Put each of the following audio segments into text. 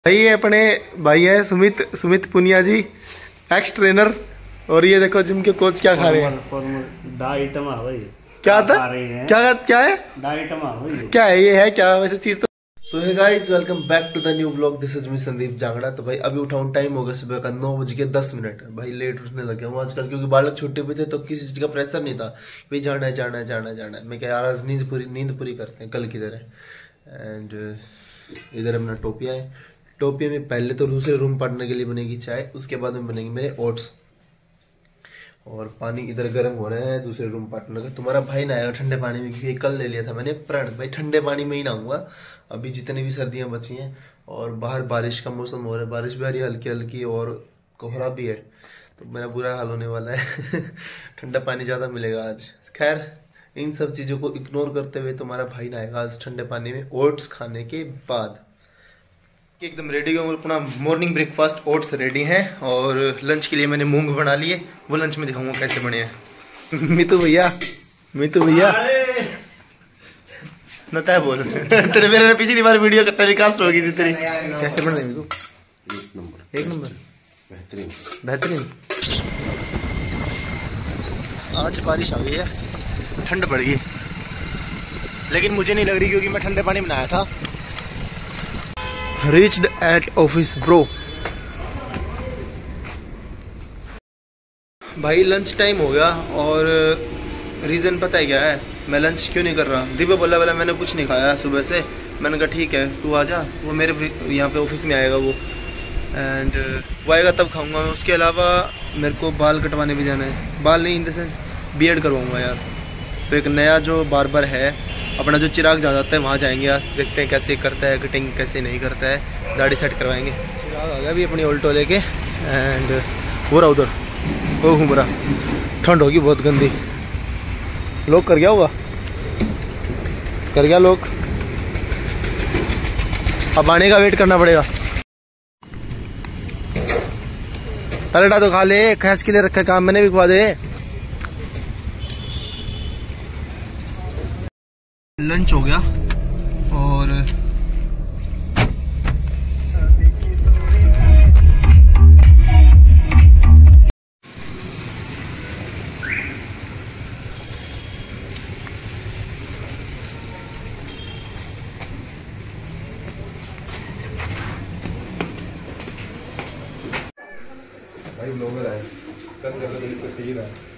भाई ये अपने भाई है सुमित पुनिया जी, एक्स ट्रेनर। और ये देखो जिम के कोच क्या खा रहे हैं। क्या था क्या है क्या है ये है क्या वैसे चीज तो। So hey guys, welcome back to the new vlog. This is me Sandeep Jangra. तो भाई अभी उठाऊं, टाइम हो गया सुबह का 9:10। भाई लेट उठने लगे हूँ आजकल, क्योंकि बालक छोटे भी थे तो किसी चीज का प्रेशर नहीं था। भाई जाना है। मैं क्या यार, आज नींद पूरी करते हैं कल की तरह। एंड इधर अपना टोपिया है। टोपिया में पहले तो दूसरे रूम पार्टनर के लिए बनेगी चाय, उसके बाद में बनेंगे मेरे ओट्स। और पानी इधर गर्म हो रहा है दूसरे रूम पार्टनर का। तुम्हारा भाई ना आएगा ठंडे पानी में, क्योंकि कल ले लिया था मैंने प्रण। भाई ठंडे पानी में ही नहाऊंगा अभी जितनी भी सर्दियां बची हैं। और बाहर बारिश का मौसम हो रहा है, बारिश भी आ रही है हल्की हल्की, और कोहरा भी है, तो मेरा बुरा हाल होने वाला है। ठंडा पानी ज़्यादा मिलेगा आज। खैर इन सब चीज़ों को इग्नोर करते हुए तुम्हारा भाई नहाएगा आज ठंडे पानी में ओट्स खाने के बाद। एकदम रेडी हूँ, अपना मॉर्निंग ब्रेकफास्ट ओट्स रेडी हैं। और लंच के लिए मैंने मूंग बना लिए, वो लंच में दिखाऊंगा कैसे बने हैं। मितू भैया नता है बोल। तेरे मेरे पिछली बार वीडियो का टेलीकास्ट होगी थी तेरी। कैसे बन रहे मितू? एक नंबर बेहतरीन। आज बारिश आ गई है, ठंड पड़ गई, लेकिन मुझे नहीं लग रही क्योंकि मैं ठंडे पानी में नहाया था। Reached at office bro। भाई लंच टाइम हो गया, और रीज़न पता है क्या है मैं लंच क्यों नहीं कर रहा। दिव्या बोला मैंने कुछ नहीं खाया सुबह से। मैंने कहा ठीक है तू आ जा, वो मेरे यहाँ पे ऑफिस में आएगा वो, एंड वो आएगा तब खाऊंगा मैं। उसके अलावा मेरे को बाल कटवाने भी जाना है। बाल नहीं, इन द सेंस बीएड करवाऊँगा यार। तो एक नया जो बार्बर है अपना, जो चिराग जा जाता है, वहाँ जाएंगे आज, देखते हैं कैसे करता है कटिंग, कैसे नहीं करता है। दाढ़ी सेट करवाएंगे। चिराग आ गया अभी अपनी ऑल्टो लेके, एंड हो रहा उधर वो घूम रहा। ठंड होगी बहुत गंदी। लोग कर गया होगा, कर गया लोग। अब आने का वेट करना पड़ेगा। पलटा तो खा ले, खैस के लिए रखा काम, मैंने भी खुआ दे। लंच हो गया और भाई ब्लॉगर है, कल सही रहा है।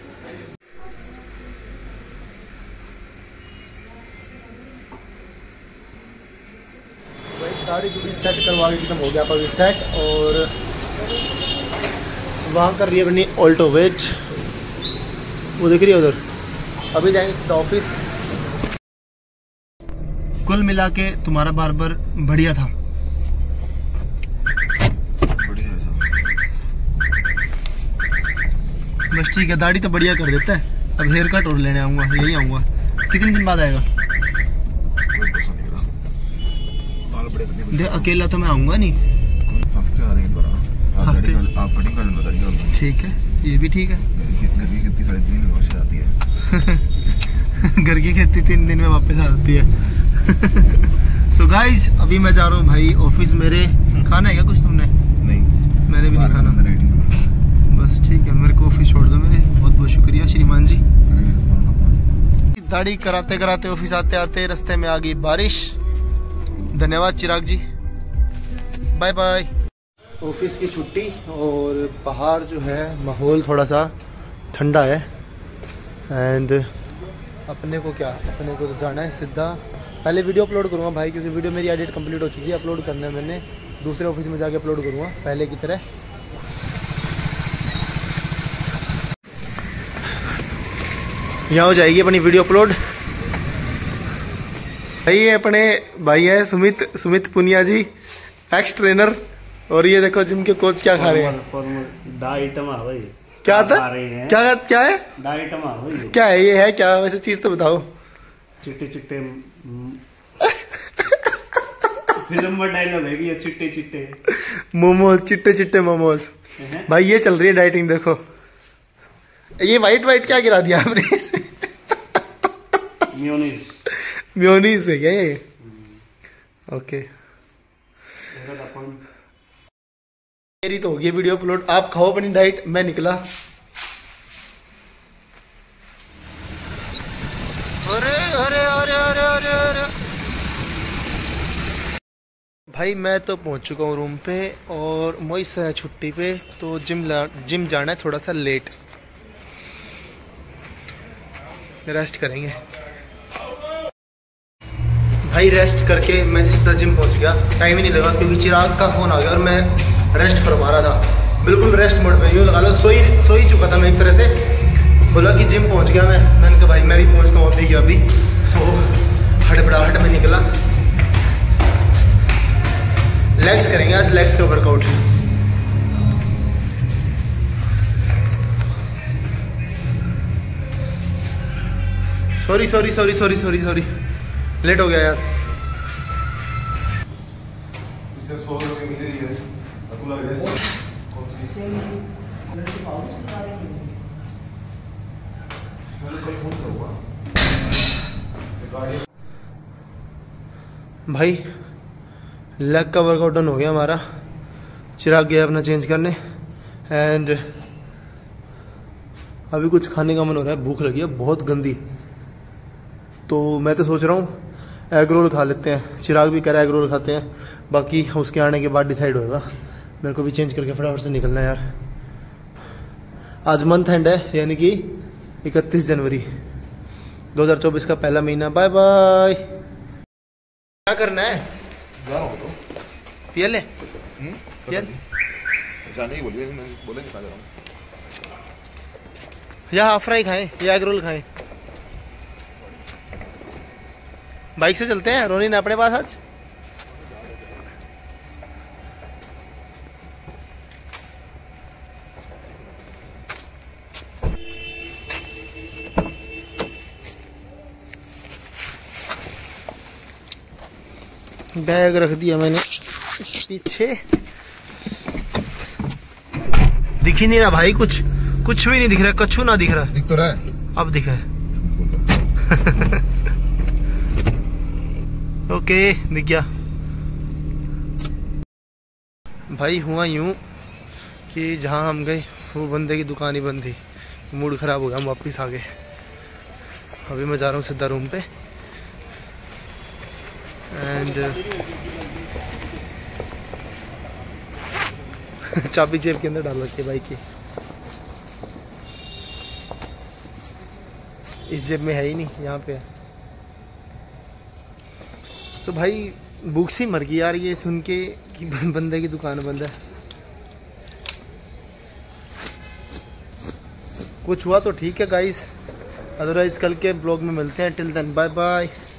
दाढ़ी दूढ़ी सेट करवा के एकदम हो गया पर सेट। और वहाँ कर रही है अपनी ऑल्टो वेट, वो दिख रही है उधर। अभी जाएंगे सीधा ऑफिस। कुल मिला के तुम्हारा बार्बर बढ़िया था। बस ठीक है, दाढ़ी तो बढ़िया कर देता है। अब हेयर कट और लेने आऊँगा, यही आऊँगा। कितने दिन बाद आएगा? अकेला तो मैं आऊंगा नहीं, हफ्ते आ रहे। ठीक है, ये भी ठीक है। घर की खेती 3.5 दिन में वापस आती है। घर की खेती 3 दिन में वापस आती है। सो गाइज अभी मैं जा रहा हूँ भाई ऑफिस। मेरे खाना है क्या कुछ तुमने? नहीं, मैंने भी नहीं खाना। बस ठीक है, मेरे को ऑफिस छोड़ दो मेरे। बहुत बहुत शुक्रिया श्रीमान जी। दाढ़ी कराते कराते ऑफिस आते आते रास्ते में आ गई बारिश। धन्यवाद Chirag ji, bye bye. Office की छुट्टी, और बाहर जो है माहौल थोड़ा सा ठंडा है। एंड अपने को तो जाना है सीधा। पहले वीडियो अपलोड करूँगा भाई, क्योंकि वीडियो मेरी एडिट कंप्लीट हो चुकी है। अपलोड करना है मैंने, दूसरे ऑफिस में जाके अपलोड करूँगा पहले की तरह। यहाँ हो जाएगी अपनी वीडियो अपलोड। भाई ये अपने भाई है सुमित पुनिया जी, एक्स ट्रेनर। और ये देखो जिम के कोच क्या खा रहे हैं। क्या था क्या है क्या है ये है क्या वैसे चीज तो बताओ। चिट्टे चिट्टे फिल्म में डायलॉग है ये, चिट्टे चिट्टे मोमोज, चिट्टे चिट्टे मोमोज। भाई ये चल रही है डाइटिंग। देखो ये वाइट क्या गिरा दिया आपने इसमें? मेयोनीज है क्या ये? ओके मेरी तो होगी वीडियो अपलोड। आप खाओ अपनी डाइट, मैं निकला। अरे अरे अरे अरे अरे अरे भाई मैं तो पहुंच चुका हूँ रूम पे और मोहित सर है छुट्टी पे, तो जिम जाना है थोड़ा सा लेट। रेस्ट करेंगे भाई। रेस्ट करके मैं सीधा जिम पहुंच गया। टाइम ही नहीं लगा क्योंकि चिराग का फ़ोन आ गया और मैं रेस्ट फरमा रहा था, बिल्कुल रेस्ट मोड में, यूँ लगा लो सो ही चुका था मैं एक तरह से। बोला कि जिम पहुंच गया मैंने कहा भाई मैं भी पहुंचता हूँ अभी अभी। सो हड़बड़ाहट में निकला। लेग्स करेंगे आज, लेग्स का वर्कआउट। सॉरी लेट हो गया यार। भाई लेग का वर्कआउट डन हो गया हमारा। चिराग गया अपना चेंज करने एंड अभी कुछ खाने का मन हो रहा है, भूख लगी है बहुत गंदी। तो मैं तो सोच रहा हूँ एग रोल खा लेते हैं। चिराग भी कह रहा है एग रोल खाते हैं, बाकी उसके आने के बाद डिसाइड होगा। मेरे को भी चेंज करके फटाफट से निकलना है यार। आज मंथ एंड है, यानी कि 31 जनवरी 2024 का पहला महीना। Bye bye. क्या करना है? पिया ले जाने ही बोलिए, बोलेंगे कहाँ जा रहा हूँ। या हाफ फ्राई खाएं या एग रोल खाएं। बाइक से चलते हैं, रोनी ने अपने पास आज। बैग रख दिया मैंने पीछे। दिख ही नहीं रहा भाई, कुछ भी नहीं दिख रहा। कच्छू ना दिख रहा। दिख तो रहा है, अब दिखा है। ओके दिख गया भाई। हुआ यूं कि जहां हम गए वो बंदे की दुकान ही बंद थी। मूड खराब हो गया, हम वापस आ गए। अभी मैं जा रहा हूँ सीधा रूम पे एंड चाबी जेब के अंदर डाल रखी है बाइक की। इस जेब में है ही नहीं, यहाँ पे है। तो भाई भूख सी मर गई यार ये सुन के कि बंदे की दुकान बंद है। कुछ हुआ तो ठीक है गाइस, अदरवाइज कल के ब्लॉग में मिलते हैं। Till then bye bye.